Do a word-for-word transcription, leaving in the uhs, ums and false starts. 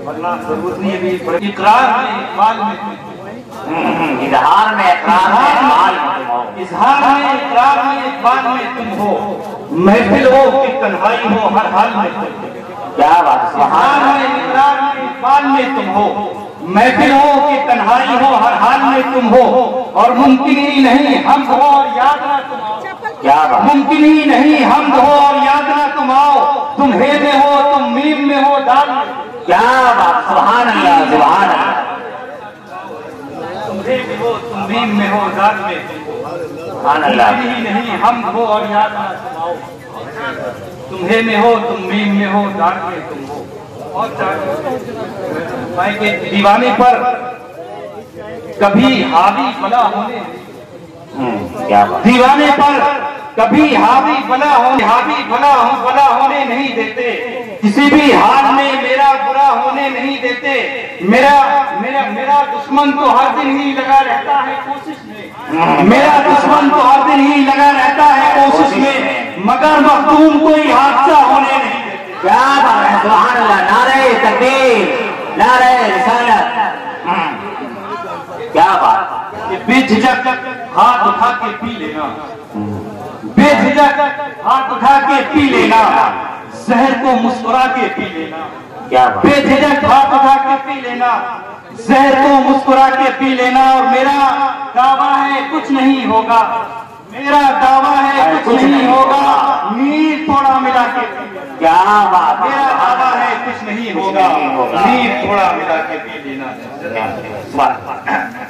वरना जरूरत नहीं है। भी इकरार में इकबाल में इजहार में इकरार में इकबाल में तुम हो, इजहार में इकरार में इकबाल में तुम हो, महफिल हो कि तन्हाई हो हर हाल में तुम हो। क्या बात, इजहार में इकरार में इकबाल में तुम हो, महफिल हो कि तन्हाई हो हर हाल में तुम हो, और मुमकिन ही नहीं हम हो और याद ना तुम आओ। क्या बात, मुमकिन ही नहीं हम हो और याद ना तुम आओ, तुम हे में हो तुम मीम में हो दाल में। क्या बात, सुभान अल्लाह सुभान अल्लाह। तुम हे में हो तुम मीम में हो दाल में, सुभान अल्लाह। मुमकिन ही नहीं हम हो और याद ना तुम आओ, तुम हे में हो तुम मीम में हो दाल में तुम हो। और भाई के दीवाने पर कभी हावी बला होने, क्या बात, दीवाने पर कभी हावी बला होने हावी बला हो बला होने नहीं देते, किसी भी हाल में मेरा बुरा होने नहीं देते। मेरा मेरा मेरा दुश्मन तो हर दिन ही लगा रहता है कोशिश में, मेरा दुश्मन तो हर दिन ही लगा रहता है कोशिश में, मगर मखदूम कोई हादसा होने नहीं देते। क्या बात है, सुभान अल्लाह। नारे तकबीर, नारे रिसालत। क्या बात, बेझिझक हाथ उठा के पी लेना, बेझिझक हाथ उठा के पी लेना, जहर को मुस्कुरा के पी लेना। क्या बात, बेझिझक हाथ उठा के पी लेना, जहर को मुस्कुरा के पी लेना। और मेरा दावा है कुछ नहीं होगा, मेरा दावा है कुछ नहीं होगा, नीर थोड़ा मिला के पी लेना। क्या बात, मेरा दावा है कुछ नहीं होगा, नीर थोड़ा मिला के पी लेना।